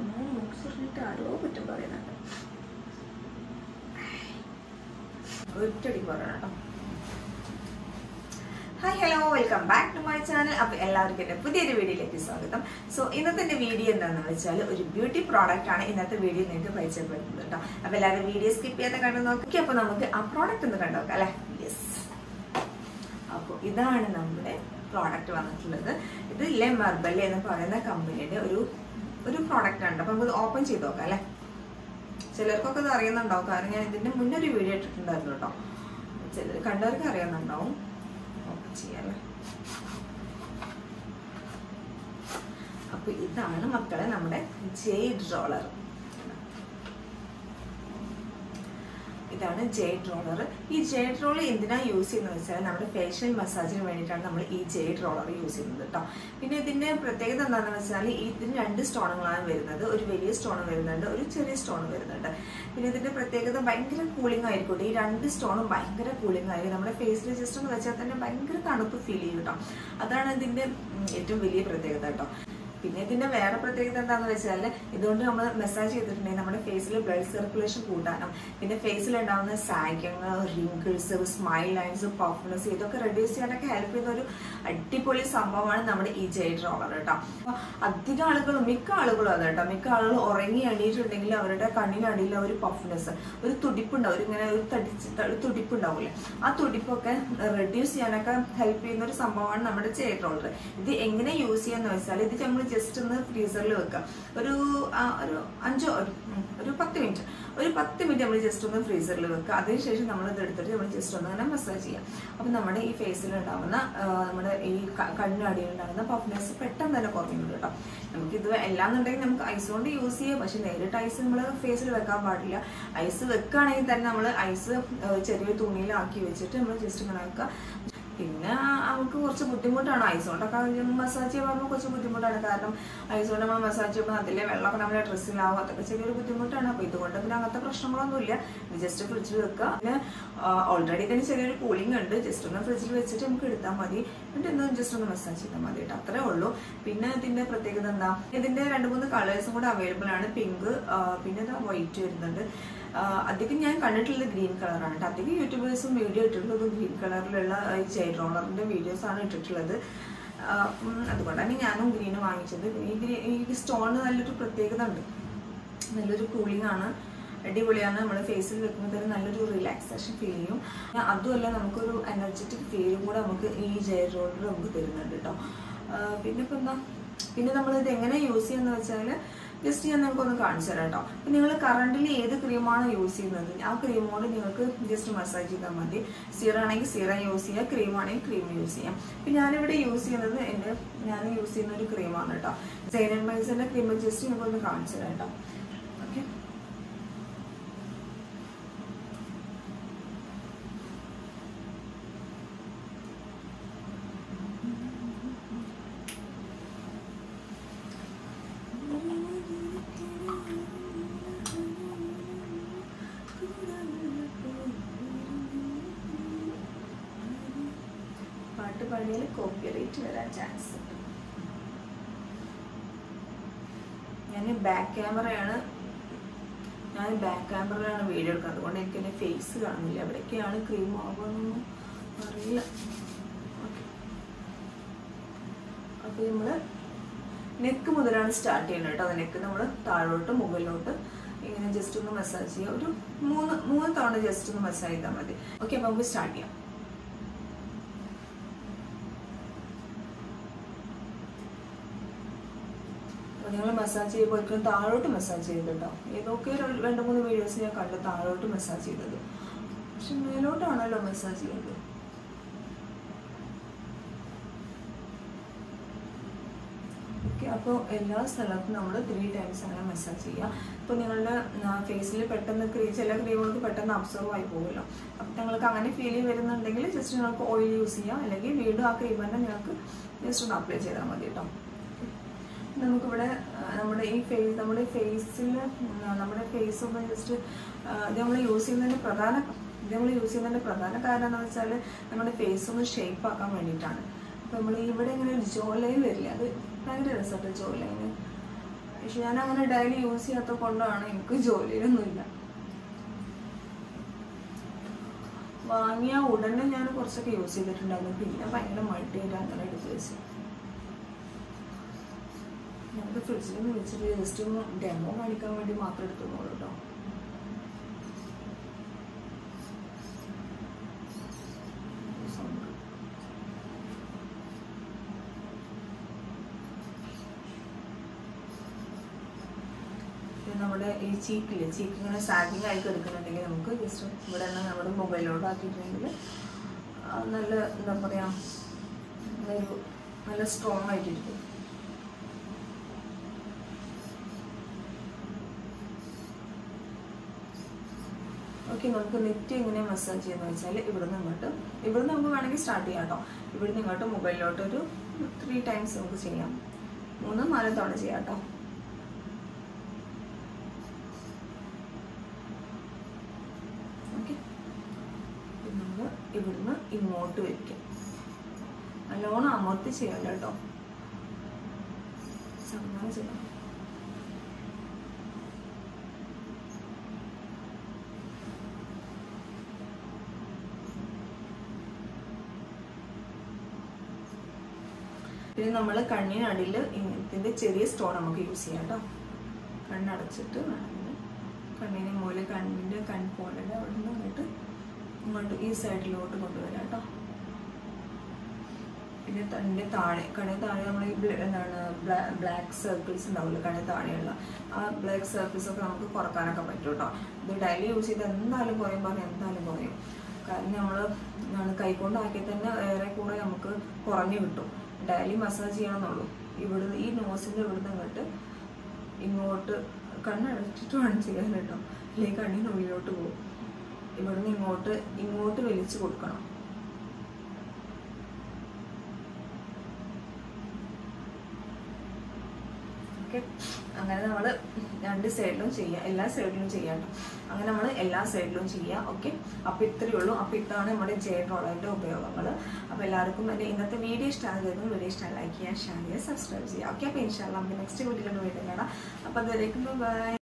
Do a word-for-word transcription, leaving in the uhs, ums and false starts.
മൂന്ന് മൂക്സിട്ട് ആരോ കുറ്റം പറയുന്നുണ്ട്. ഒറ്റടി പറയണം കേട്ടോ. Hi hello welcome back to my channel. അപ്പോൾ എല്ലാവർക്കും എൻ്റെ പുതിയൊരു വീഡിയോയിലേക്ക് സ്വാഗതം. സോ ഇന്നത്തെ എൻ്റെ വീഡിയോ എന്താണെന്ന് വെച്ചാൽ ഒരു ബ്യൂട്ടി പ്രോഡക്റ്റ് ആണ് ഇന്നത്തെ വീഡിയോ നിങ്ങൾക്ക് പരിചയപ്പെടുത്തുന്നത് കേട്ടോ. അപ്പോൾ എല്ലാവരും വീഡിയോ സ്കിപ്പ് ചെയ്യാതെ കണ്ടു നോക്കി. അപ്പോൾ നമുക്ക് ആ പ്രോഡക്റ്റ് ഒന്ന് കണ്ടോക്കാം അല്ലേ. യെസ്, അപ്പോൾ ഇതാണ് നമ്മുടെ പ്രോഡക്റ്റ് വന്നിട്ടുള്ളത്. ഇത് ലെ മെർബൽ എന്ന് പറയുന്ന കമ്പനിയുടെ ഒരു ഒരു പ്രോഡക്റ്റ് ആണ്. അപ്പോൾ നമുക്ക് ഓപ്പൺ ചെയ്ത് നോക്കാം അല്ലേ. ചിലർക്കൊക്കെ ഇത് അറിയുന്നുണ്ടാവും, കാരണം ഞാൻ ഇതിൻ്റെ മുന്നേ ഒരു വീഡിയോ ഇട്ടിട്ടുണ്ടായിരുന്നു കേട്ടോ. ചിലർ കണ്ടവർക്ക് അറിയുന്നുണ്ടാവും. ചെയ്യാല്ലേ. അപ്പൊ ഇതാണ് മക്കളെ നമ്മുടെ ജെയ്ഡ് റോളർ. ഇതാണ് ജെയ്ഡ് റോളർ. ഈ ജെയ്ഡ് റോളർ എന്തിനാ യൂസ് ചെയ്യുന്നത് വെച്ചാൽ നമ്മുടെ ഫേഷ്യൽ മസാജിന് വേണ്ടിയിട്ടാണ് നമ്മൾ ഈ ജെയ്ഡ് റോളർ യൂസ് ചെയ്യുന്നത് കേട്ടോ. പിന്നെ ഇതിന്റെ പ്രത്യേകത എന്താണെന്ന് വെച്ചാൽ ഇതിന് രണ്ട് സ്റ്റോണുകളാണ് വരുന്നത്. ഒരു വലിയ സ്റ്റോൺ വരുന്നുണ്ട്, ഒരു ചെറിയ സ്റ്റോൺ വരുന്നുണ്ട്. പിന്നെ ഇതിന്റെ പ്രത്യേകത ഭയങ്കര കൂളിംഗ് ആയിരിക്കും. ഈ രണ്ട് സ്റ്റോണും ഭയങ്കര കൂളിംഗ് ആയിരിക്കും. നമ്മുടെ ഫേസിൽ ജസ്റ്റ് ഒന്ന് വെച്ചാൽ തന്നെ ഭയങ്കര തണുപ്പ് ഫീൽ ചെയ്യും കേട്ടോ. അതാണ് ഇതിന്റെ ഏറ്റവും വലിയ പ്രത്യേകത കേട്ടോ. പിന്നെ ഇതിന്റെ വേറെ പ്രത്യേകത എന്താണെന്ന് വെച്ചാൽ ഇതുകൊണ്ട് നമ്മൾ മസാജ് ചെയ്തിട്ടുണ്ടെങ്കിൽ നമ്മുടെ ഫേസിൽ ബ്ലഡ് സർക്കുലേഷൻ കൂട്ടാനും പിന്നെ ഫേസിൽ ഉണ്ടാകുന്ന sagging, wrinkles, smile lines, puffiness ഇതൊക്കെ റെഡ്യൂസ് ചെയ്യാനൊക്കെ ഹെൽപ്പ് ചെയ്യുന്ന ഒരു അടിപൊളി സംഭവമാണ് നമ്മുടെ ഈ ജെയ്ഡ് റോളർ കേട്ടോ. അപ്പൊ അധികം ആളുകളും മിക്ക ആളുകളും അത് കേട്ടോ. മിക്ക ആളുകൾ ഉറങ്ങി എണീറ്റുണ്ടെങ്കിൽ അവരുടെ കണ്ണിനടിയിൽ ഒരു പഫ്നെസ്, ഒരു തുടിപ്പുണ്ടാവും, ഒരു ഇങ്ങനെ ഒരു തടിച്ച് തുടിപ്പുണ്ടാവില്ലേ, ആ തുടിപ്പൊക്കെ റെഡ്യൂസ് ചെയ്യാനൊക്കെ ഹെൽപ്പ് ചെയ്യുന്ന ഒരു സംഭവമാണ് നമ്മുടെ ജെയ്ഡ് റോളർ. ഇത് എങ്ങനെ യൂസ് ചെയ്യാന്ന് വെച്ചാൽ ഇത് നമ്മൾ ജസ്റ്റ് ഒന്ന് ഫ്രീസറിൽ വെക്കാം. ഒരു ഒരു അഞ്ചോ ഒരു പത്ത് മിനിറ്റ് ഒരു പത്ത് മിനിറ്റ് നമ്മൾ ജസ്റ്റ് ഒന്ന് ഫ്രീസറിൽ വെക്കുക. അതിനുശേഷം നമ്മൾ ഇത് എടുത്തിട്ട് നമ്മൾ ജസ്റ്റ് ഒന്ന് അങ്ങനെ മസാജ് ചെയ്യാം. അപ്പം നമ്മുടെ ഈ ഫേസിൽ ഉണ്ടാകുന്ന നമ്മുടെ ഈ കണ്ണിനടിയിൽ ഉണ്ടാകുന്ന പഫ്നെസ് പെട്ടെന്ന് തന്നെ കുറഞ്ഞു കേട്ടോ. നമുക്കിത് എല്ലാന്നുണ്ടെങ്കിൽ നമുക്ക് ഐസ് കൊണ്ട് യൂസ് ചെയ്യാം. പക്ഷെ നേരിട്ട് ഐസ് നമ്മൾ ഫേസിൽ വെക്കാൻ പാടില്ല. ഐസ് വെക്കുകയാണെങ്കിൽ തന്നെ നമ്മൾ ഐസ് ചെറിയ തുണിയിലാക്കി വെച്ചിട്ട് നമ്മൾ ജസ്റ്റ് ഇങ്ങനെ വെക്കുക. പിന്നെ നമുക്ക് കുറച്ച് ബുദ്ധിമുട്ടാണ് ഐസ് കൊണ്ടൊക്കെ മസാജ് ചെയ്യുമ്പോൾ കുറച്ച് ബുദ്ധിമുട്ടാണ്. കാരണം ഐസ് കൊണ്ട് നമ്മൾ മസാജ് ചെയ്യുമ്പോൾ അതിലെ വെള്ളമൊക്കെ നമ്മുടെ ഡ്രസ്സിലാവും. അതൊക്കെ ചെറിയൊരു ബുദ്ധിമുട്ടാണ്. അപ്പോൾ ഇതുകൊണ്ട് പിന്നെ അങ്ങനത്തെ പ്രശ്നങ്ങളൊന്നുമില്ല. ജസ്റ്റ് ഫ്രിഡ്ജിൽ വെക്കുക. പിന്നെ ഓൾറെഡി തന്നെ ചെറിയൊരു കൂളിംഗ് ഉണ്ട്. ജസ്റ്റ് ഒന്ന് ഫ്രിഡ്ജിൽ വെച്ചിട്ട് നമുക്ക് എടുത്താൽ മതി. എന്നിട്ട് ഒന്ന് ജസ്റ്റ് ഒന്ന് മസാജ് ചെയ്താൽ മതി കേട്ടോ. അത്രേ ഉള്ളൂ. പിന്നെ ഇതിന്റെ പ്രത്യേകത എന്താ, ഇതിന്റെ രണ്ട് മൂന്ന് കളേഴ്സും കൂടെ അവൈലബിൾ ആണ്. പിങ്ക്, പിന്നെ വൈറ്റ് വരുന്നുണ്ട്. അധികം ഞാൻ കണ്ടിട്ടുള്ളത് ഗ്രീൻ കളറാണ് കേട്ടോ. അധികം യൂട്യൂബേഴ്സും വീഡിയോ ഇട്ടിട്ടുള്ളത് ഗ്രീൻ കളറിലുള്ള ഈ ജെയ്ഡ് റോളറിന്റെ വീഡിയോസ് ആണ് ഇട്ടിട്ടുള്ളത്. അതുകൊണ്ടാണ് ഞാനും ഗ്രീന് വാങ്ങിച്ചത്. ഈ ഗ്രീ ഈ സ്റ്റോണിന് നല്ലൊരു പ്രത്യേകത ഉണ്ട്. നല്ലൊരു കൂളിംഗ് ആണ്, അടിപൊളിയാണ്. നമ്മുടെ ഫേസിൽ വെക്കുമ്പോൾ തന്നെ നല്ലൊരു റിലാക്സേഷൻ ഫീൽ ചെയ്യും. അതുമല്ല നമുക്കൊരു എനർജറ്റിക് ഫീലും കൂടെ നമുക്ക് ഈ ജെയ്ഡ് റോളർ നമുക്ക് തരുന്നുണ്ട് കേട്ടോ. പിന്നെ ഇപ്പം എന്താ, പിന്നെ നമ്മളിത് എങ്ങനെ യൂസ് ചെയ്യുന്നത് വെച്ചാൽ ജസ്റ്റ് ഞാൻ നിങ്ങൾക്കൊന്ന് കാണിച്ചു തരാം കേട്ടോ. അപ്പം നിങ്ങൾ കറണ്ടിൽ ഏത് ക്രീമാണ് യൂസ് ചെയ്യുന്നത് ആ ക്രീമോട് നിങ്ങൾക്ക് ജസ്റ്റ് മസാജ് ചെയ്താൽ മതി. സീറം ആണെങ്കിൽ സീറം യൂസ് ചെയ്യുക, ക്രീം ആണെങ്കിൽ ക്രീം യൂസ് ചെയ്യാം. അപ്പം ഞാനിവിടെ യൂസ് ചെയ്യുന്നത് എൻ്റെ ഞാൻ യൂസ് ചെയ്യുന്ന ഒരു ക്രീമാണ് കേട്ടോ. സൈൻ ആൻഡ് മൈൽസിൻ്റെ ക്രീം ജസ്റ്റ് നിങ്ങൾക്കൊന്ന് കാണിച്ചു തരാം കേട്ടോ. ഓക്കെ, പാട്ട് പാടിയാൽ കോപ്പിറൈറ്റ് വരാൻ ചാൻസ് ഉണ്ട്. ഞാൻ ബാക്ക് ക്യാമറയാണ് ഞാൻ ബാക്ക് ക്യാമറയിലാണ് വീഡിയോ എടുക്കുന്നത്. അതുകൊണ്ട് എനിക്ക് എൻ്റെ ഫേസ് കാണുന്നില്ല. എവിടേക്കാണ് ക്രീം ആകുമെന്നൊന്നും അറിയില്ല. ഓക്കെ, അപ്പോൾ നമ്മൾ നെക്ക് മുതലാണ് സ്റ്റാർട്ട് ചെയ്യുന്നത് കേട്ടോ. അത് നെക്ക് നമ്മൾ താഴോട്ട് മുകളിലോട്ട് ഇങ്ങനെ ജസ്റ്റ് ഒന്ന് മസാജ് ചെയ്യുക. ഒരു മൂന്ന് മൂന്ന് തവണ ജസ്റ്റ് ഒന്ന് മസാജ് ചെയ്താൽ മതി. ഓക്കെ, അപ്പോൾ നമുക്ക് സ്റ്റാർട്ട് ചെയ്യാം. നിങ്ങൾ മസാജ് ചെയ്യുമ്പോൾ ഒരിക്കലും താഴോട്ട് മസാജ് ചെയ്തിട്ടോ. ഏതൊക്കെ രണ്ട് മൂന്ന് വീഡിയോസ് ഞാൻ കണ്ടു താഴോട്ട് മസാജ് ചെയ്തത്. പക്ഷെ മേലോട്ടാണല്ലോ മസാജ് ചെയ്യുന്നത്. ഓക്കെ, അപ്പോൾ എല്ലാ സ്ഥലത്തും നമ്മൾ ത്രീ ടൈംസ് അങ്ങനെ മസാജ് ചെയ്യുക. ഇപ്പോൾ നിങ്ങളുടെ ഫേസിൽ പെട്ടെന്ന് ക്രീം ചില ക്രീമുകൾക്ക് പെട്ടെന്ന് അബ്സർവ് ആയി പോകുമല്ലോ. അപ്പോൾ നിങ്ങൾക്ക് അങ്ങനെ ഫീൽ വരുന്നുണ്ടെങ്കിൽ ജസ്റ്റ് നിങ്ങൾക്ക് ഓയിൽ യൂസ് ചെയ്യാം. അല്ലെങ്കിൽ വീണ്ടും ആ ക്രീം തന്നെ നിങ്ങൾക്ക് ജസ്റ്റ് ഒന്ന് അപ്ലൈ ചെയ്താൽ മതി കേട്ടോ. നമുക്കിവിടെ നമ്മുടെ ഈ ഫേസ് നമ്മുടെ ഫേസിൽ നമ്മുടെ ഫേസ് ഒന്ന് ജസ്റ്റ് ഇത് നമ്മൾ യൂസ് ചെയ്യുന്നതിന് പ്രധാന ഇത് നമ്മൾ യൂസ് ചെയ്യുന്നതിൻ്റെ പ്രധാന കാരണം എന്താണെന്ന് വെച്ചാൽ നമ്മുടെ ഫേസ് ഒന്ന് ഷേപ്പ് ആക്കാൻ വേണ്ടിയിട്ടാണ്. അപ്പോൾ നമ്മൾ ഇവിടെ ഇങ്ങനെ ഒരു ജോ ലൈൻ വരില്ല, അത് ഭയങ്കര രസമായിട്ട് ജോ ലൈന് പക്ഷെ ഞാൻ അങ്ങനെ ഡെയിലി യൂസ് ചെയ്യാത്ത കൊണ്ടാണ് എനിക്ക് ജോലിയിലൊന്നുമില്ല. വാങ്ങിയ ഉടനെ ഞാൻ കുറച്ചൊക്കെ യൂസ് ചെയ്തിട്ടുണ്ടായിരുന്നു, പിന്നെ ഭയങ്കര മടിയായിട്ട് അങ്ങനെ എടുത്ത് വെച്ചു. നമുക്ക് ഫ്രിഡ്ജിൽ നിന്ന് വെച്ചിട്ട് ജസ്റ്റ് ഒന്ന് ഡെമോ കാണിക്കാൻ വേണ്ടി മാത്രം എടുത്തോളൂ കേട്ടോ. നമ്മുടെ ഈ ചീക്കില് ചീക്ക് ഇങ്ങനെ സാഗിങ് ആയി എടുക്കുന്നുണ്ടെങ്കിൽ നമുക്ക് ജസ്റ്റ് ഇവിടെ തന്നെ നമ്മുടെ മൊബൈലോട്ട് ആക്കിയിട്ടുണ്ടെങ്കിൽ നല്ല എന്താ പറയാ ഒരു നല്ല സ്ട്രോങ് ആയിട്ടിരിക്കും. ഓക്കെ, നമുക്ക് നെറ്റ് എങ്ങനെ മസാജ് ചെയ്യുന്ന വെച്ചാൽ ഇവിടെ നിന്ന് ഇങ്ങോട്ട് ഇവിടെ നിന്ന് നമുക്ക് വേണമെങ്കിൽ സ്റ്റാർട്ട് ചെയ്യാം കേട്ടോ. ഇവിടെ നിന്ന് ഇങ്ങോട്ട് മൊബൈലിലോട്ട് ഒരു ത്രീ ടൈംസ് നമുക്ക് ചെയ്യാം, മൂന്ന് നാല് തവണ ചെയ്യാം കേട്ടോ. ഓക്കെ, നമ്മൾ ഇവിടുന്ന് ഇങ്ങോട്ട് വയ്ക്കാം. നല്ലോണം അമർത്തി ചെയ്യണ്ട കേട്ടോ, സാവധാനം ചെയ്യണം. പിന്നെ നമ്മൾ കണ്ണിനടിയിൽ ഇതിൻ്റെ ചെറിയ സ്റ്റോൺ നമുക്ക് യൂസ് ചെയ്യാം കേട്ടോ. കണ്ണടച്ചിട്ട് വേണമെങ്കിൽ കണ്ണിന് മൂലം കണ്ണിൻ്റെ കൺപോളിൻ്റെ അവിടെ നിന്ന് ഇങ്ങോട്ട് ഇങ്ങോട്ട് ഈ സൈഡിലോട്ട് കൊണ്ടുവരാം കേട്ടോ. പിന്നെ കണ്ണിൻ്റെ താഴെ കണ്ണിന് താഴെ നമ്മൾ ഈ എന്താണ് ബ്ലാക്ക് സർക്കിൾസ് ഉണ്ടാവില്ല കണ്ണിന് താഴെയുള്ള ആ ബ്ലാക്ക് സർക്കിൾസ് ഒക്കെ നമുക്ക് കുറക്കാനൊക്കെ പറ്റും കേട്ടോ. ഇത് ഡെയിലി യൂസ് ചെയ്ത് എന്തായാലും കുറയും പറഞ്ഞാൽ എന്തായാലും കുറയും. കാരണം നമ്മൾ എന്താണ് കൈകൊണ്ടാക്കിയാൽ തന്നെ ഏറെ കൂടെ നമുക്ക് കുറഞ്ഞു കിട്ടും. ഡെയിലി മസാജ് ചെയ്യണമെന്നുള്ളൂ. ഇവിടുന്ന് ഈ നോസിൻ്റെ ഇവിടുന്ന് ഇങ്ങോട്ട് ഇങ്ങോട്ട് കണ്ണടച്ചിട്ട് വേണം ചെയ്യാൻ കേട്ടോ, അല്ലെങ്കിൽ കണ്ണിനുള്ളിലോട്ട് പോകും. ഇവിടുന്ന് ഇങ്ങോട്ട് ഇങ്ങോട്ട് വലിച്ചു കൊടുക്കണം. ഓക്കെ, അങ്ങനെ നമ്മൾ രണ്ട് സൈഡിലും ചെയ്യാം, എല്ലാ സൈഡിലും ചെയ്യാം കേട്ടോ. അങ്ങനെ നമ്മൾ എല്ലാ സൈഡിലും ചെയ്യാം. ഓക്കെ, അപ്പോൾ ഇത്രയേ ഉള്ളൂ. അപ്പോൾ ഇതാണ് നമ്മുടെ ജെയ്ഡ് റോളറിൻ്റെ ഉപയോഗങ്ങൾ. അപ്പോൾ എല്ലാവർക്കും എൻ്റെ ഇന്നത്തെ വീഡിയോ ഇഷ്ടമായിരുന്നു. വീഡിയോ ഇഷ്ടം ലൈക്ക് ചെയ്യുക, ഷെയർ ചെയ്യുക, സബ്സ്ക്രൈബ് ചെയ്യുക. ഓക്കെ, അപ്പോൾ ഇൻഷാല്ലാ നമുക്ക് നെക്സ്റ്റ് വീഡിയോയിലൊന്ന് വീണ്ടും കാണാം. അപ്പോൾ അതുവരേക്കും ബൈ.